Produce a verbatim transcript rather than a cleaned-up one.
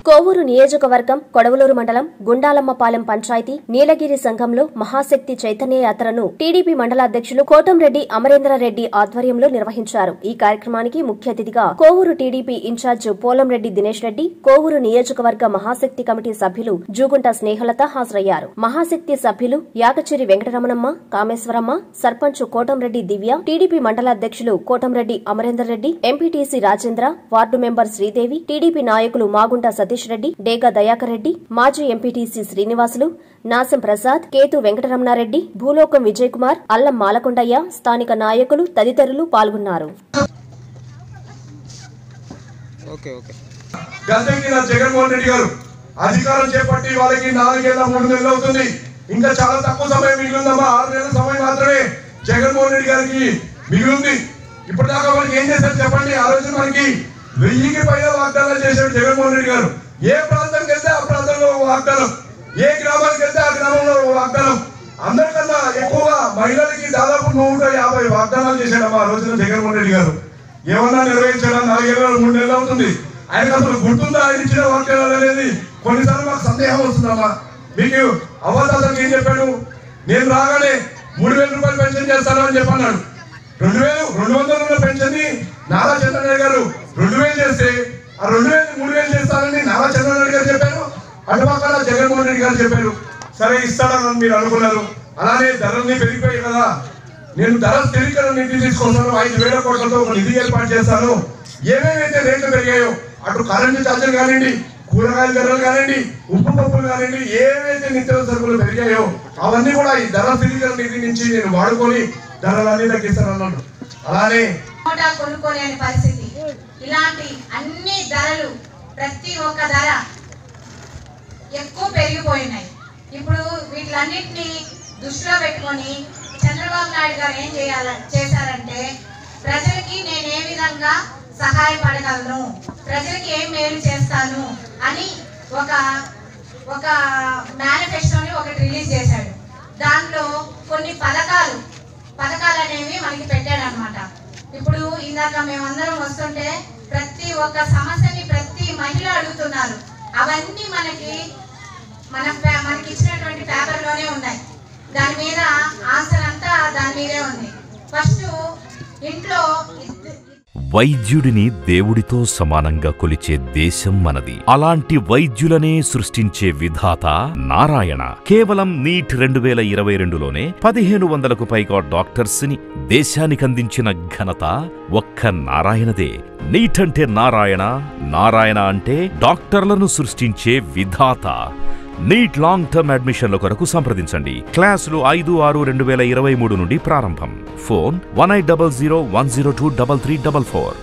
కోవూరు నియోజకవర్గం కొడవలూరు మండలం గుండాలమ్మపాలెం పంచాయతీ నీలగిరి సంఘంలో మహాశక్తి చైతన్య యాత్రను టీడీపీ మండలాధ్యక్షులు కోటంరెడ్డి అమరేంద్రరెడ్డి ఆధ్వర్యంలో నిర్వహించారు. ఈ కార్యక్రమానికి ముఖ్య అతిథిగా కోవూరు టీడీపీ ఇన్ఛార్జ్ పోలంరెడ్డి దినేష్ రెడ్డి, కోవూరు నియోజకవర్గ మహాశక్తి కమిటీ సభ్యులు జూగుంట స్నేహలత హాజరయ్యారు. మహాశక్తి సభ్యులు యాగచిరి వెంకటరమణమ్మ, కామేశ్వరమ్మ, సర్పంచ్ కోటంరెడ్డి దివ్య, టీడీపీ మండలాధ్యక్షులు Kotamreddy Amarendar Reddy, MPTC Rajendra, ward member Sridevi, TDP నాయకులు మాగుంట సతీష్ రెడ్డి, డేగా దయాకర్ రెడ్డి, మాజీ ఎంపీటీసీ శ్రీనివాసులు, నాసం ప్రసాద్, కేతు వెంకటరమణారెడ్డి, భూలోకం విజయ్ కుమార్, అల్లం మాలకొండయ్య, స్థానిక నాయకులు తదితరులు పాల్గొన్నారు. జగన్మోహన్ రెడ్డి గారు అధికారం చేపట్టి వాళ్ళకి నాలుగేళ్ల మూడు నెలలు అవుతుంది. ఇంకా చాలా తక్కువ సమయం మిగిలిందమ్మా. ఆరు నెలల సమయం మాత్రమే జగన్మోహన్ రెడ్డి గారికి మిగిలింది. ఇప్పటిదాకా మనకి ఏం చేశారు చెప్పండి? ఆ రోజు మనకి వెయ్యికి పైగా వాగ్దానాలు చేశాడు జగన్మోహన్ రెడ్డి గారు. ఏ ప్రాంతానికి వెళ్తే ఆ ప్రాంతంలో వాగ్దానం, ఏ గ్రామానికి వెళ్తే ఆ గ్రామంలో వాగ్దానం. అందరికన్నా ఎక్కువగా మహిళలకి దాదాపు నూట యాభై వాగ్దానాలు చేశాడమ్మా ఆ రోజున జగన్మోహన్ రెడ్డి గారు. ఏమన్నా నెరవేర్చాడా? నాలుగేళ్ళ మూడు నెలలు అవుతుంది. ఆయనకు అసలు గుర్తుందా ఆయన ఇచ్చిన వాగ్దానాలు అనేది? కొన్నిసార్లు మాకు సందేహం వస్తుందమ్మా. మీకు అవ్వదాతలకు ఏం చెప్పాడు? నేను రాగానే మూడు వేల రూపాయలు పెన్షన్ చేస్తాను అని చెప్పన్నాడు. రెండు వేలు రెండు వందలు ఉన్న పెన్షన్ ని నారా చంద్రబాబు గారు రెండు వేలు చేస్తే ఆ రెండు వేలు మూడు వేలు చేస్తానని నారా చంద్రబాబు గారు చెప్పారు. అటుపక్కన జగన్మోహన్ రెడ్డి గారు చెప్పారు. సరే ఇస్తాడని మీరు అనుకున్నారు. అలానే ధరల్ని పెరిగిపోయాయి కదా, నేను ధర స్థిరీకరణ నిధి తీసుకొస్తాను, ఐదు వేల కోట్లతో ఒక నిధి ఏర్పాటు చేస్తాను. ఏమేమైతే రేట్లు పెరిగాయో, అటు కరెంటు ఛార్జీలు కానివ్వండి, కూరగాయల ధరలు కానివ్వండి, ఉప్పు పప్పులు కానివ్వండి, ఏవైతే నిత్యావసర సరుకులు పెరిగాయో అవన్నీ కూడా ఈ ధర స్థిరీకరణ నిధి నుంచి నేను వాడుకొని ధరలన్నీ తగ్గిస్తానన్నాడు. అలానే కొనుక్కోలేని పరిస్థితి, ఇలాంటి అన్ని ధరలు ప్రతి ఒక్క ధర ఎక్కువ పెరిగిపోయినాయి. ఇప్పుడు వీటిలన్నింటినీ దృష్టిలో పెట్టుకొని చంద్రబాబు నాయుడు గారు ఏం చేయాల చేశారంటే, ప్రజలకి నేను ఏ విధంగా సహాయపడగలను, ప్రజలకి ఏం మేలు చేస్తాను అని ఒక ఒక మేనిఫెస్టోని ఒకటి రిలీజ్ చేశాడు. దాంట్లో కొన్ని పథకాలు పథకాలు అనేవి మనకి పెట్టాడు అనమాట. ఇప్పుడు ఇందాక మేమందరం వస్తుంటే ప్రతి ఒక్క సమస్యని ప్రతి మహిళ అడుగుతున్నారు. అవన్నీ మనకి మన మనకి ఇచ్చినటువంటి పేపర్లోనే ఉన్నాయి. దాని మీద ఆన్సర్ అంతా దాని మీదే ఉంది. ఫస్ట్ ఇంట్లో వైద్యుడిని దేవుడితో సమానంగా కొలిచే దేశం మనది. అలాంటి వైద్యులనే సృష్టించే విధాత నారాయణ. కేవలం నీట్ రెండు వేల ఇరవై రెండులోనే పదిహేను వందలకు పైగా డాక్టర్స్ ని దేశానికందించిన ఘనత ఒక్క నారాయణదే. నీట్ అంటే నారాయణ, నారాయణ అంటే డాక్టర్లను సృష్టించే విధాత. నీట్ లాంగ్ టర్మ్ అడ్మిషన్ల కొరకు సంప్రదించండి. క్లాసులు ఐదు ఆరు రెండు వేల ఇరవై మూడు నుండి ప్రారంభం. Phone one eight double zero one zero two double three double four.